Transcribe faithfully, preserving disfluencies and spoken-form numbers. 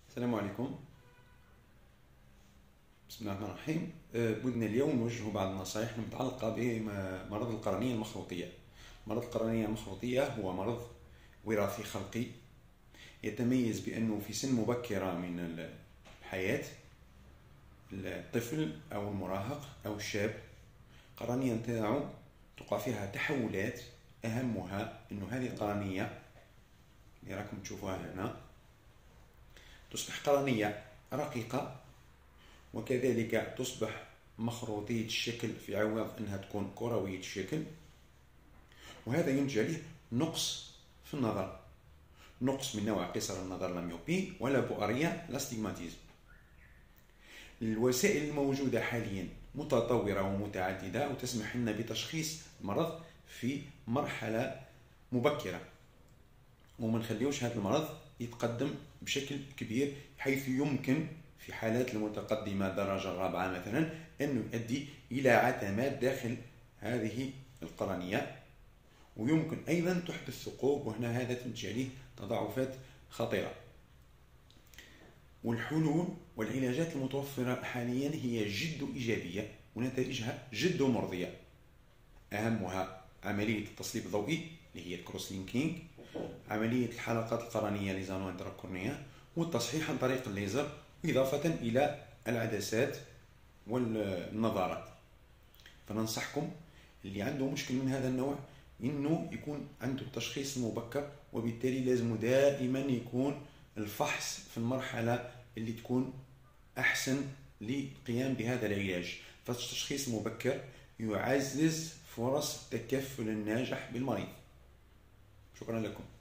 السلام عليكم. بسم الله الرحمن الرحيم. أه، بدنا اليوم نوجه بعض النصائح المتعلقة بمرض القرنية المخروطية. مرض القرنية المخروطية هو مرض وراثي خلقي يتميز بأنه في سن مبكرة من الحياة الطفل أو المراهق أو الشاب القرنية نتاعو تقع فيها تحولات، أهمها أنه هذه القرنية اللي راكم تشوفوها هنا تصبح قرنية رقيقة، وكذلك تصبح مخروطية الشكل في عوض أنها تكون كروية الشكل، وهذا ينتج عليه نقص في النظر، نقص من نوع قصر النظر لاميوبي ولا بؤرية لاستيغماتيزم. الوسائل الموجودة حاليا متطورة ومتعددة وتسمح لنا بتشخيص المرض في مرحلة مبكرة، وما نخليوش هذا المرض يتقدم بشكل كبير حيث يمكن في حالات المتقدمة درجة رابعة مثلا أن يؤدي إلى عتمات داخل هذه القرنية، ويمكن أيضا تحدث ثقوب، وهنا هذا تنتج عليه تضاعفات خطيرة. والحلول والعلاجات المتوفرة حاليا هي جد إيجابية ونتائجها جد مرضية، أهمها عملية التصليب الضوئي اللي هي الكروس لينكينج، عملية الحلقات القرنية ليزانو انتراكورنيا، والتصحيح عن طريق الليزر، إضافة إلى العدسات والنظارات. فننصحكم اللي عنده مشكل من هذا النوع إنه يكون عنده التشخيص المبكر، وبالتالي لازم دائما يكون الفحص في المرحلة اللي تكون أحسن للقيام بهذا العلاج. فالتشخيص المبكر يعزز فرص التكفل الناجح بالمريض. شكرا لكم.